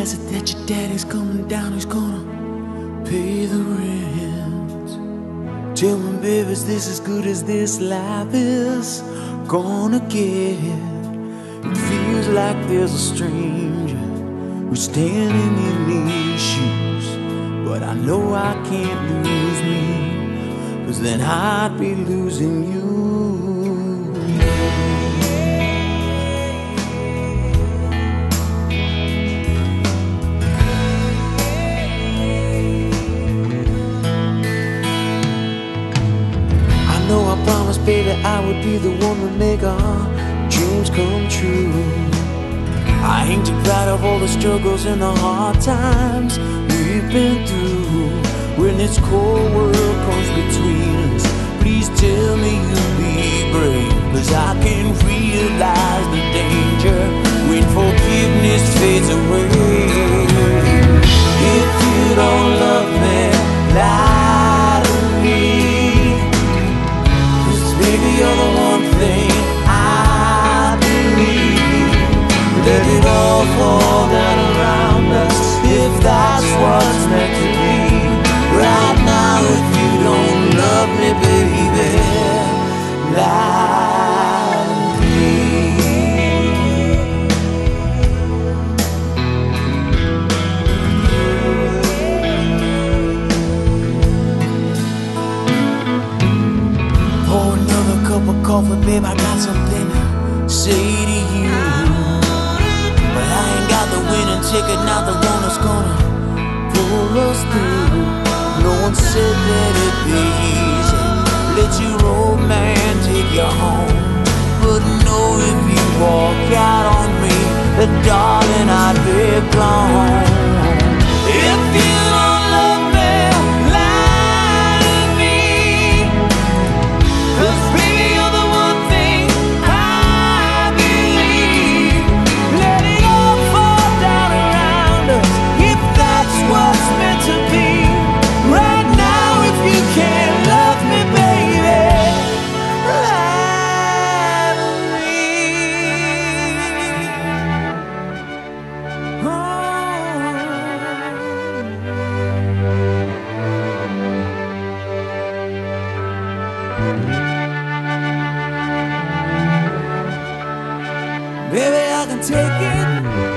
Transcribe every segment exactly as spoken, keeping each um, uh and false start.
has it that your daddy's coming down, he's gonna pay the rent. Tell me, baby, is this as good as this life is gonna get? It feels like there's a stranger who's standing in these shoes, but I know I can't lose me, 'cause then I'd be losing you. I know I promised, baby, I would be the one to make our dreams come true. I ain't too proud of all the struggles and the hard times we've been through. When this cold world comes between us, please tell me you'll be brave, 'cause I can realize the danger when forgiveness fades away. If you don't love me, lie to me, 'cause baby, you're the one thing I believe. Let it all fall down around us, if that's what's meant to be. Right now, if you don't love me, baby, lie to me. Pour another cup of coffee, babe, I got something to say to you. But I ain't got the winning ticket, not the one that's gonna pull us through. No one said that it'd be easy, let your old man take you home. But know if you walk out on me, then darling, I'd be gone. If you don't love me, lie to me, 'cause baby, you're the one thing I believe. Let it all fall down around us, if that's what's meant to be. Right now, if you can't love me, baby, lie to me. Oh. Baby, I can take it.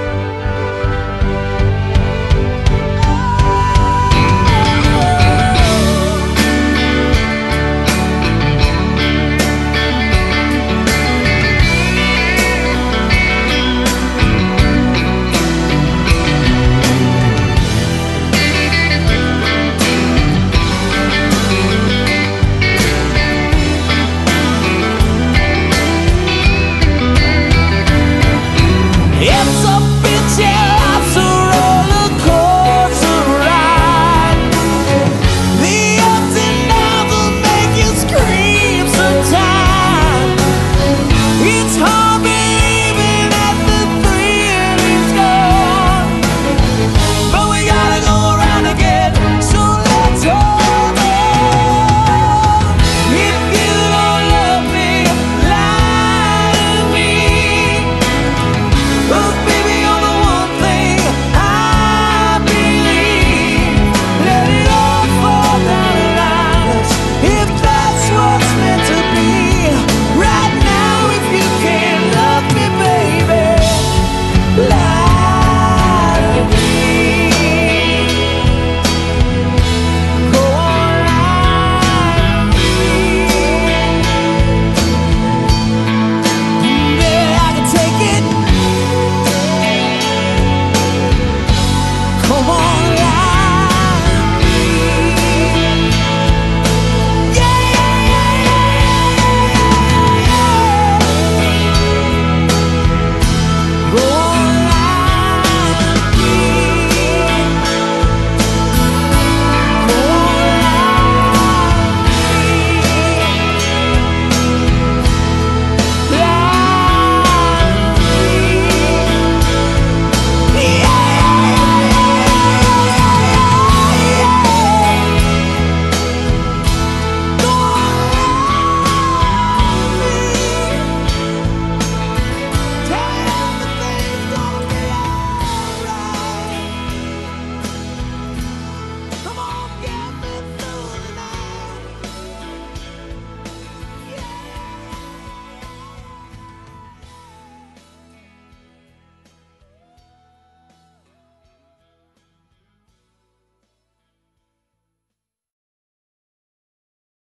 It's a bitchy life's a roller coaster ride. The ups and downs will make you scream sometimes. It's hard believing that the thrilling's gone, but we gotta go around again, so let's hold on. If you don't love me, lie to me, 'cause baby, you're the one thing I believe. Let it all fall down around us, if that's what's meant to be. Right now, if you can't love me, baby, lie to me. Go on, lie to me. Yeah, I can take it. Come on.